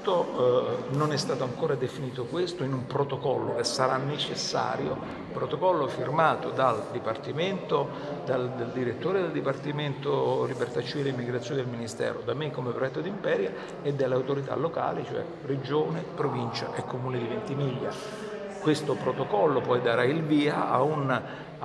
intanto non è stato ancora definito questo in un protocollo che sarà necessario, protocollo firmato dal Dipartimento, dal direttore del Dipartimento Libertà Civile e Immigrazione del Ministero, da me come prefetto d'Imperia e dalle autorità locali, cioè Regione, Provincia e Comune di Ventimiglia. Questo protocollo poi darà il via a una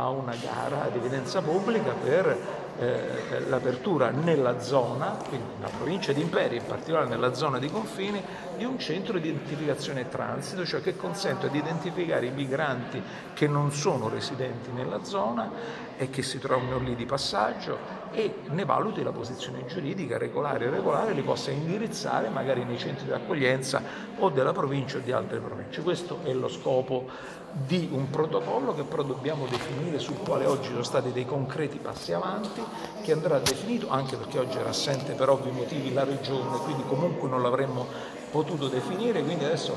gara ad evidenza pubblica per l'apertura nella zona, quindi nella provincia di Imperia, in particolare nella zona di confine, di un centro di identificazione e transito, cioè che consente di identificare i migranti che non sono residenti nella zona e che si trovano lì di passaggio e ne valuti la posizione giuridica, regolare e irregolare, li possa indirizzare magari nei centri di accoglienza o della provincia o di altre province. Questo è lo scopo di un protocollo che però dobbiamo definire, sul quale oggi sono stati dei concreti passi avanti, che andrà definito, anche perché oggi era assente per ovvi motivi la Regione, quindi comunque non l'avremmo potuto definire, quindi adesso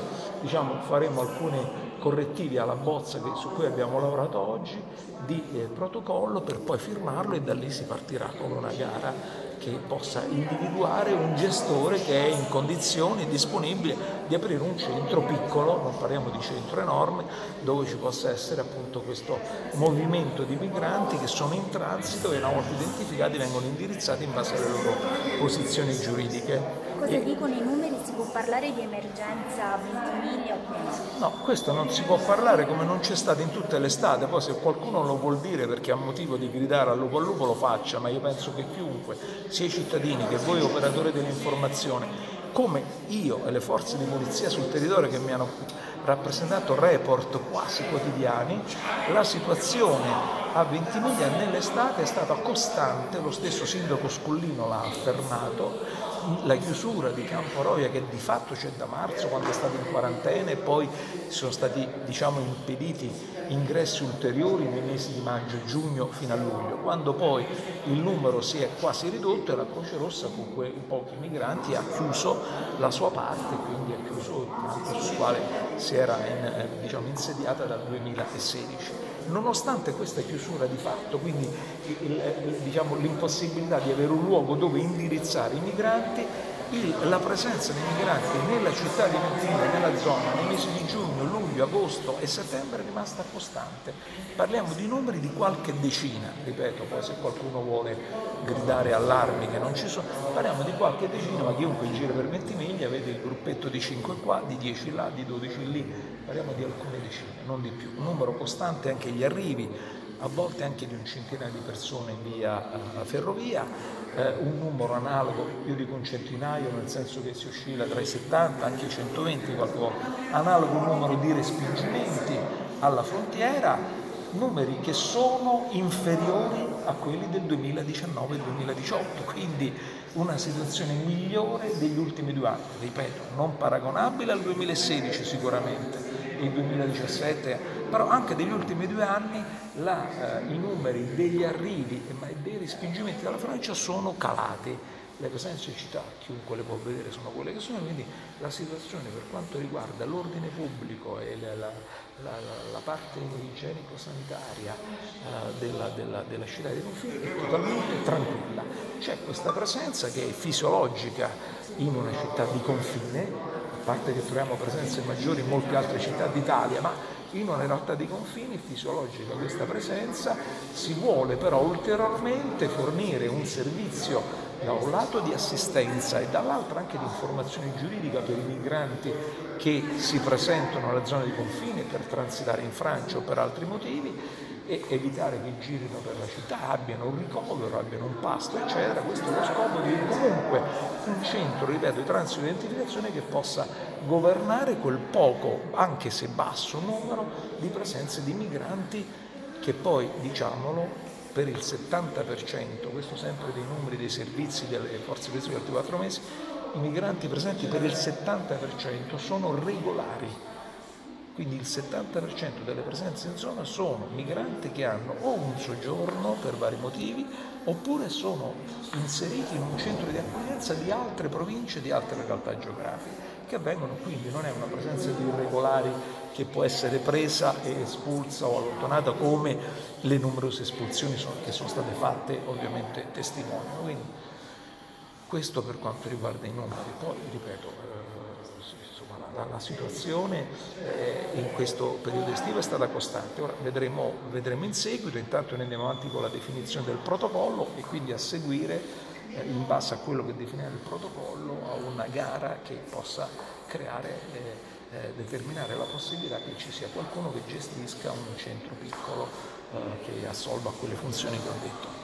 faremo alcuni correttivi alla bozza su cui abbiamo lavorato oggi di protocollo per poi firmarlo e da lì si partirà con una gara che possa individuare un gestore che è in condizioni disponibile di aprire un centro piccolo, non parliamo di centro enorme, dove ci possa essere appunto questo movimento di migranti che sono in transito e una volta identificati vengono indirizzati in base alle loro posizioni giuridiche. Cosa dicono i numeri? Si può parlare di emergenza a Ventimiglia oppure no? No, questo non si può parlare, come non c'è stato in tutte le state. Poi se qualcuno lo vuol dire perché ha motivo di gridare al lupo lo faccia, ma io penso che chiunque, sia i cittadini che voi operatori dell'informazione, come io e le forze di polizia sul territorio che mi hanno rappresentato report quasi quotidiani, la situazione a Ventimiglia nell'estate è stata costante, lo stesso sindaco Scullino l'ha affermato. La chiusura di Campo Roia, che di fatto c'è da marzo quando è stato in quarantena, e poi sono stati impediti ingressi ulteriori nei mesi di maggio e giugno fino a luglio, quando poi il numero si è quasi ridotto e la Croce Rossa con quei pochi migranti ha chiuso la sua parte, quindi ha chiuso il campo sul quale si era insediata dal 2016. Nonostante questa chiusura di fatto, quindi l'impossibilità di avere un luogo dove indirizzare i migranti, la presenza dei migranti nella città di Ventimiglia, nella zona, nei mesi di giugno, luglio, agosto e settembre è rimasta costante. Parliamo di numeri di qualche decina, ripeto, poi se qualcuno vuole gridare allarmi che non ci sono, parliamo di qualche decina, ma chiunque gira per Ventimiglia vede il gruppetto di 5 qua, di 10 là, di 12 lì, parliamo di alcune decine, non di più. Un numero costante anche gli arrivi, a volte anche di un centinaio di persone in via ferrovia, un numero analogo, io dico un centinaio nel senso che si oscilla tra i 70 anche i 120 qualche volta, analogo numero di respingimenti alla frontiera, numeri che sono inferiori a quelli del 2019 e 2018, quindi una situazione migliore degli ultimi 2 anni, ripeto, non paragonabile al 2016 sicuramente, e il 2017, però anche degli ultimi 2 anni i numeri degli arrivi e dei respingimenti dalla Francia sono calati. Le presenze in città, chiunque le può vedere, sono quelle che sono, quindi la situazione per quanto riguarda l'ordine pubblico e la parte igienico-sanitaria della città dei confini è totalmente tranquilla. C'è questa presenza che è fisiologica in una città di confine, a parte che troviamo presenze maggiori in molte altre città d'Italia, ma in una realtà di confini è fisiologica questa presenza. Si vuole però ulteriormente fornire un servizio da un lato di assistenza e dall'altro anche di informazione giuridica per i migranti che si presentano alla zona di confine per transitare in Francia o per altri motivi, e evitare che girino per la città, abbiano un ricovero, abbiano un pasto, eccetera. Questo è lo scopo di comunque un centro, ripeto, di transito e identificazione che possa governare quel poco, anche se basso, numero di presenze di migranti che poi, diciamolo, per il 70%, questo sempre dei numeri dei servizi delle forze di polizia degli ultimi 4 mesi, i migranti presenti per il 70% sono regolari. Quindi il 70% delle presenze in zona sono migranti che hanno o un soggiorno per vari motivi oppure sono inseriti in un centro di accoglienza di altre province, di altre realtà geografiche, che avvengono, quindi non è una presenza di irregolari che può essere presa e espulsa o allontanata come le numerose espulsioni che sono state fatte ovviamente testimoniano. Quindi questo per quanto riguarda i numeri. Poi ripeto, la situazione in questo periodo estivo è stata costante. Ora vedremo in seguito, intanto noi andiamo avanti con la definizione del protocollo e quindi a seguire, in base a quello che definirà il protocollo, a una gara che possa determinare la possibilità che ci sia qualcuno che gestisca un centro piccolo che assolva quelle funzioni che ho detto.